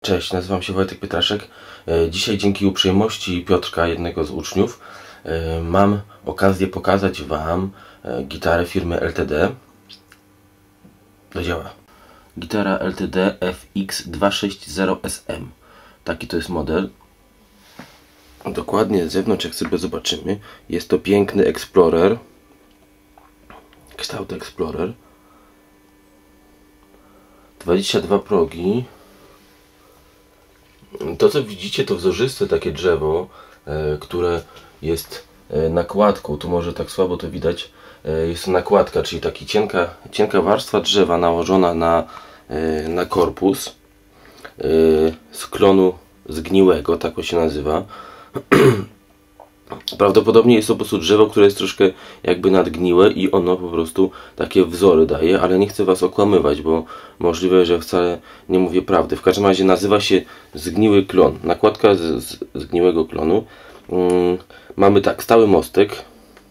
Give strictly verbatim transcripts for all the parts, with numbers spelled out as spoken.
Cześć, nazywam się Wojtek Pietraszek. Dzisiaj dzięki uprzejmości Piotrka, jednego z uczniów, mam okazję pokazać Wam gitarę firmy L T D. Do dzieła. Gitara L T D F X dwieście sześćdziesiąt S M. Taki to jest model. Dokładnie z zewnątrz, jak sobie zobaczymy, jest to piękny Explorer. Kształt Explorer. dwadzieścia dwa progi. To, co widzicie, to wzorzyste takie drzewo, e, które jest e, nakładką. Tu może tak słabo to widać. E, jest to nakładka, czyli taka cienka, cienka warstwa drzewa nałożona na, e, na korpus e, z klonu zgniłego, tak to się nazywa. Prawdopodobnie jest to po prostu drzewo, które jest troszkę jakby nadgniłe i ono po prostu takie wzory daje, ale nie chcę Was okłamywać, bo możliwe, że wcale nie mówię prawdy. W każdym razie nazywa się zgniły klon. Nakładka z, z zgniłego klonu. Hmm, mamy tak, stały mostek.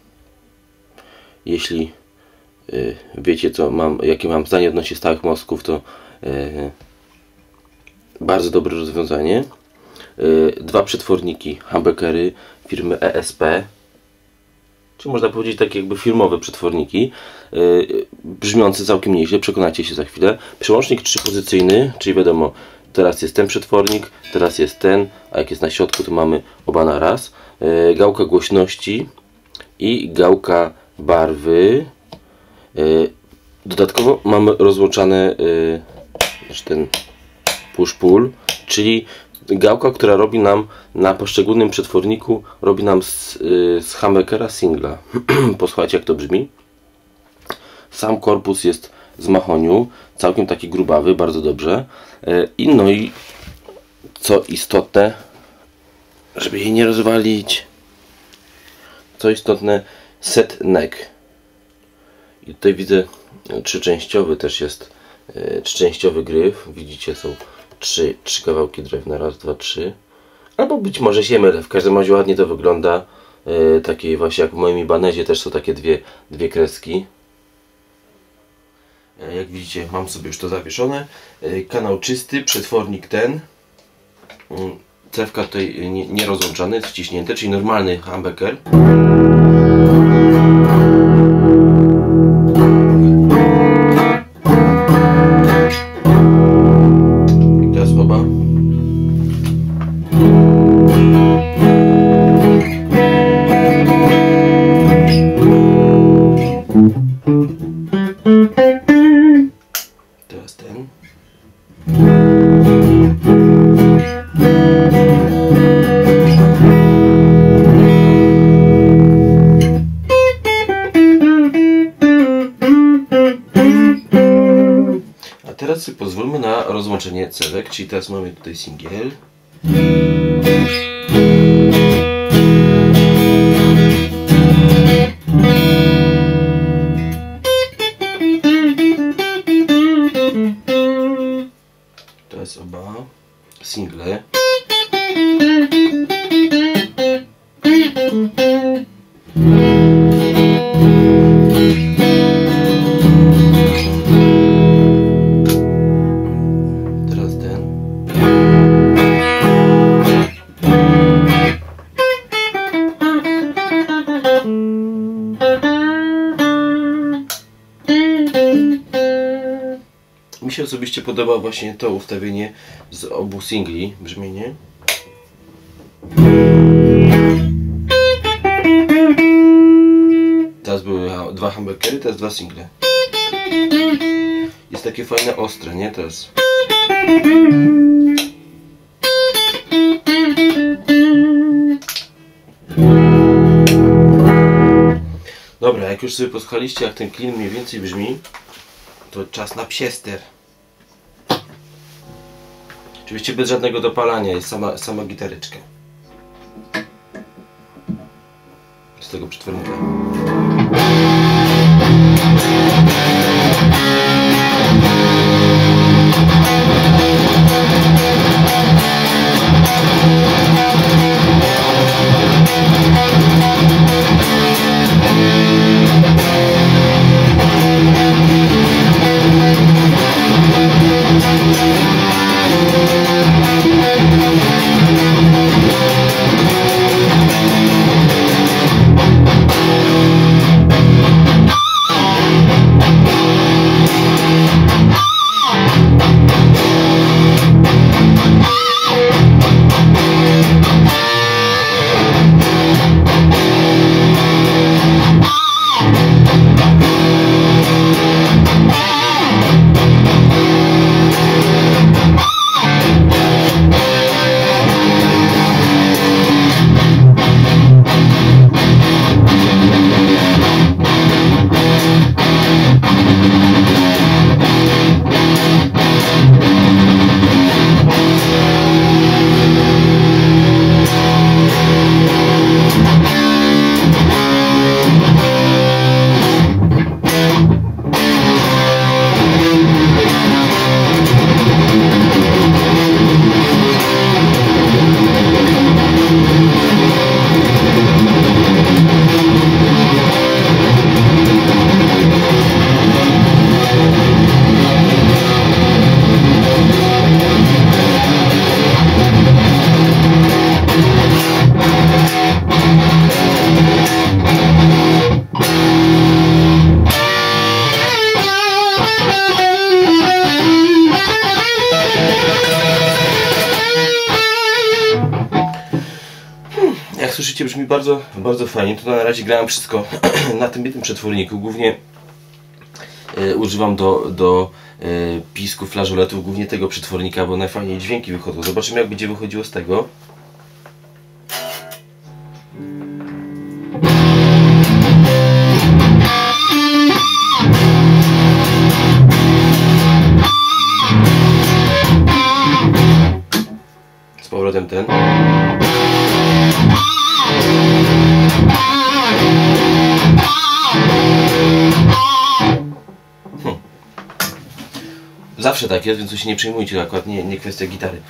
Jeśli yy, wiecie, co mam, jakie mam zdanie odnośnie stałych mostków, to yy, bardzo dobre rozwiązanie. Yy, dwa przetworniki, humbuckery firmy E S P, czy można powiedzieć takie jakby firmowe przetworniki, yy, brzmiące całkiem nieźle, przekonacie się za chwilę. Przełącznik trzypozycyjny, czyli wiadomo, teraz jest ten przetwornik, teraz jest ten, a jak jest na środku, to mamy oba na raz. Yy, gałka głośności i gałka barwy. Yy, dodatkowo mamy rozłączane yy, ten push-pull, czyli gałka, która robi nam na poszczególnym przetworniku, robi nam z, yy, z humbuckera singla. Posłuchajcie, jak to brzmi. Sam korpus jest z mahoniu, całkiem taki grubawy, bardzo dobrze. Yy, I no i co istotne, żeby jej nie rozwalić, co istotne, set neck. I tutaj widzę trzyczęściowy też jest, yy, trzyczęściowy gryf. Widzicie, są Trzy, trzy kawałki drewna, raz, dwa, trzy. Albo być może się mylę, w każdym razie ładnie to wygląda. Yy, takie właśnie jak w moim Ibanezie też są takie dwie, dwie kreski. Yy, jak widzicie, mam sobie już to zawieszone. Yy, kanał czysty, przetwornik ten. Yy, cewka tutaj nie, nie rozłączany, jest wciśnięte, czyli normalny humbucker. Teraz ten. A teraz sobie pozwólmy na rozłączenie cewek, czyli teraz mamy tutaj singiel. Teraz oba single. Teraz ten. Mi się osobiście podoba właśnie to ustawienie z obu singli, brzmienie. Teraz były dwa humbuckery, teraz dwa single. Jest takie fajne, ostre, nie? Teraz. Dobra, jak już sobie posłuchaliście, jak ten klin mniej więcej brzmi, to czas na psiester. Oczywiście bez żadnego dopalania, jest sama, sama gitaryczka z tego przetwornika. We'll be right back. słyszycie, brzmi bardzo, bardzo fajnie. To na razie grałem wszystko na tym jednym przetworniku. Głównie y, używam do, do y, pisku flażoletów, głównie tego przetwornika, bo najfajniej dźwięki wychodzą. Zobaczymy, jak będzie wychodziło z tego. Z powrotem ten. Hmm. Zawsze tak jest, więc tu się nie przejmujcie, akurat nie, nie kwestia gitary.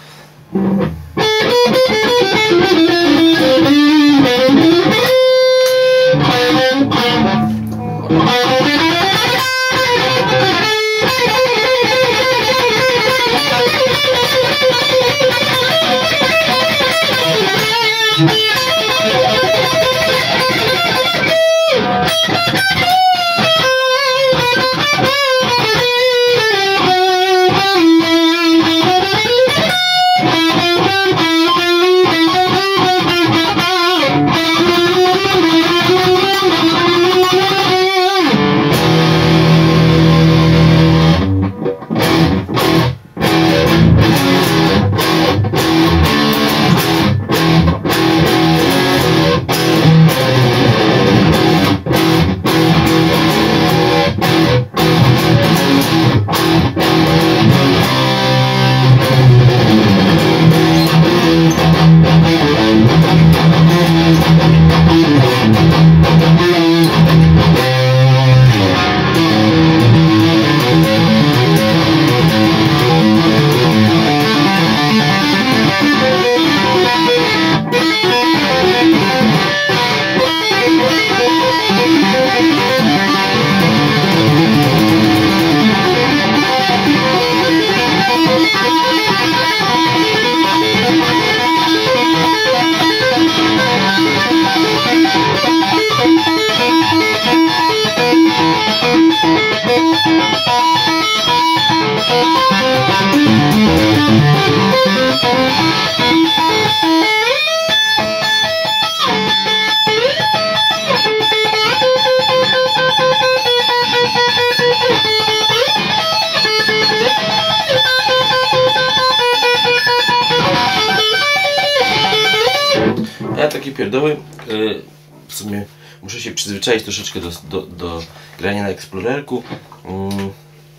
Ja takie pierdoły, yy, w sumie muszę się przyzwyczaić troszeczkę do, do, do grania na Explorerku. Yy,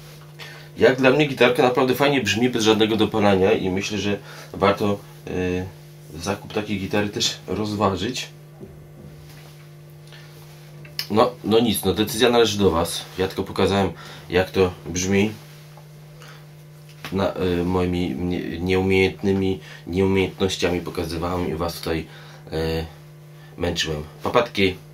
jak dla mnie gitarka naprawdę fajnie brzmi bez żadnego dopalania i myślę, że warto yy, zakup takiej gitary też rozważyć. No, no nic, no decyzja należy do Was. Ja tylko pokazałem, jak to brzmi. Na, y, moimi nie, nieumiejętnymi nieumiejętnościami pokazywałem i Was tutaj y, męczyłem. Papatki.